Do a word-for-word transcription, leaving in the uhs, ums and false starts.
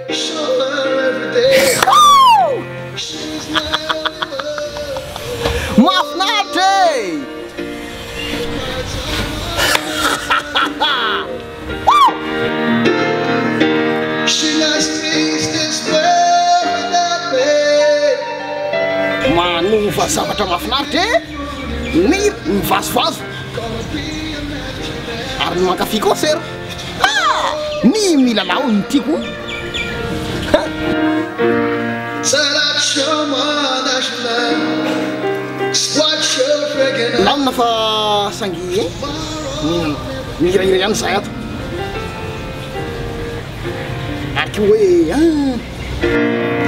show her every day. She's my only love. Mahafinaritra e! She likes things this way without me. Manova zavatra mahafinaritra e! Ny mivazovazo ary ny mankafy koa sera. Ny milalao ny tiako. Salat someone I should love. What you're freaking out. Lamina fa sangy e mihirahira ihany zahay ato ary koa hoe